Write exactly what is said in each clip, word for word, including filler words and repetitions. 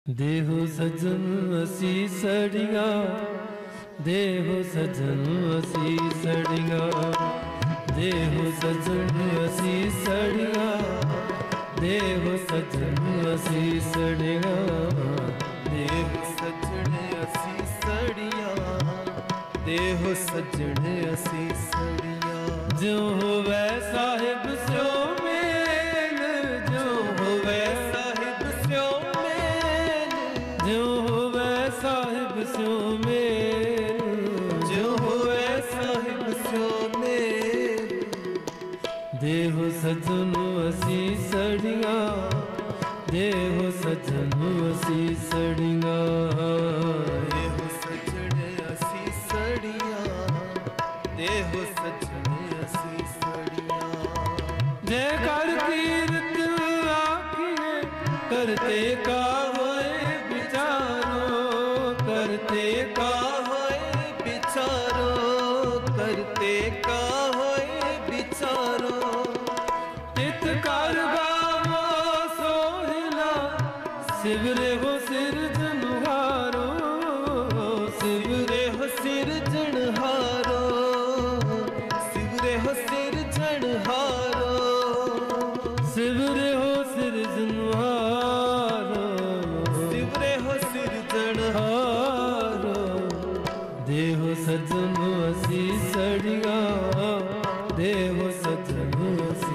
देहो सजन असी सड़िया, देहो सजन असी सड़िया, देहो सजन असी सड़िया, देहो सजन असी सड़िया, देहो सजन असी सड़िया, देहो सजन असी सड़िया। जो होवे साहिब स्यो मेल, जो होवे साहिब स्यो मेल, जो होवे साहिब स्यो मेल, जो होवे साहिब स्यो मेल। देहो सजन असी सड़िया, देहो सजन असी सड़िया, देहो सजन असी सड़िया, देहो सजन असी सड़िया। जय कर कीरत आखिए करते का होए विचारो, करते का होए विचारो, करते का होए विचारो। चित कर गावो सोहिला, शिवरे हो सिरजनहारो, शिवरे हो सिरजनहारो, शिवरे हो सिरजनहारो, शिवरे हो सिरजनहारो, शिवरे हो सिरजनहारो। देहो सजन असी सड़िया, देहो सजन असी,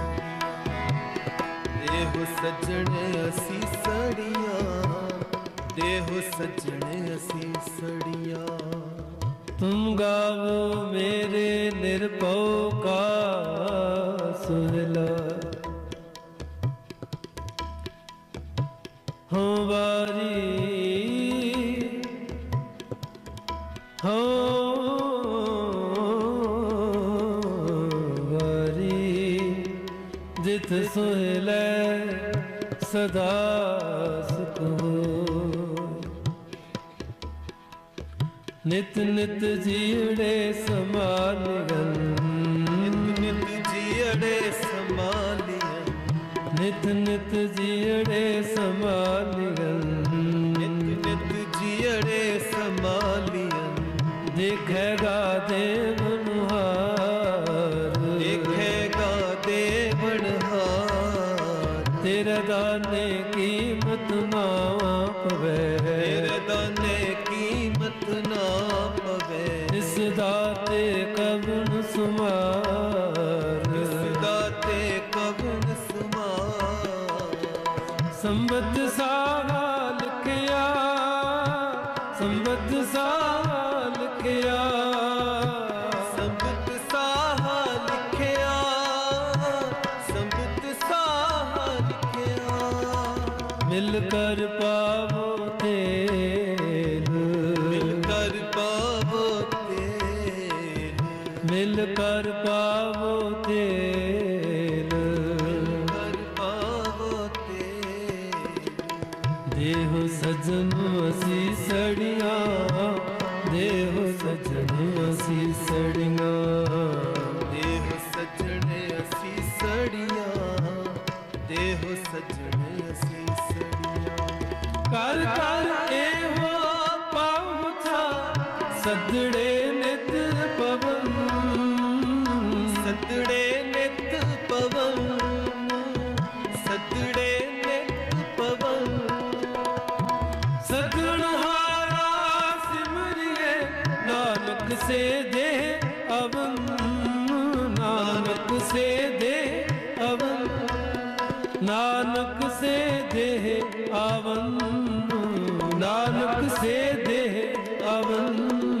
देहो सजन असी सड़िया, देहो सजन असी सड़िया। तुम गावो मेरे निरपौ का सुहला, हो बारी हो बारी, जित सुहले सदा सुख हो। नित नित जीड़े समालियन, नित नित जीड़े समालियन, नित नित जीड़े समालियन, नित नित जीड़े समालियन। देखेगा देवनहार, देखेगा देवनहार। तेरे दाने कीमत ना पवे, तेरे दाने कीमत ना पवे। इस दाते कवन सुमार, इस दाते कवन सुमार। संबत साल किया, संबत साल किया, संबत साहा लिखिया, संबत साहा लिखिया। मिलकर पावो तेल, मिलकर पावो तेल, मिलकर पावो तेल, मिलकर पावो तेल। देहो सजन असी सड़िया, देहो सजन असी सड़िया, देहो सजन असी सड़िया, देहो सजन असी सड़िया। कर कर एहो पाहुचा सदड़े नित पवन, सतड़े नित पवन, सतड़े नित पवन। सगुणहारा सिमरिए नानक से दे अवन, नानक से दे अवन, नानक से दे अवन, नानक से दे अवन।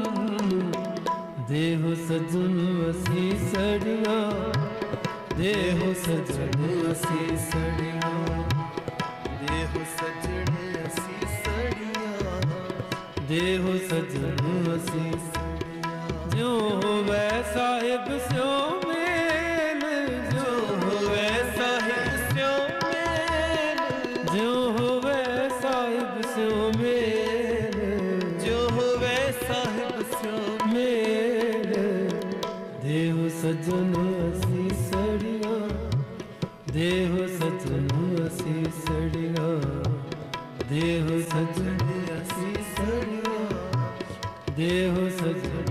देहो सजन असी सड़िया, देहो सजन असी सड़िया, देहो सजन असी सड़िया, देहो सजन असी सड़िया। जो होवे साहिब स्यो मेल, जो होवे साहिब स्यो मेल, जो होवे साहिब स्यो मेल, जो होवे साहिब स्यो मेल। देहो सजन असी सड़िया, देहो सजन असी सड़िया, देहो सजन असी सड़िया देहो सजन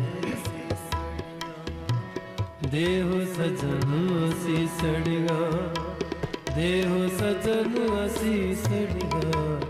देहो सजन असी सड़िया देहो सजन असी सड़िया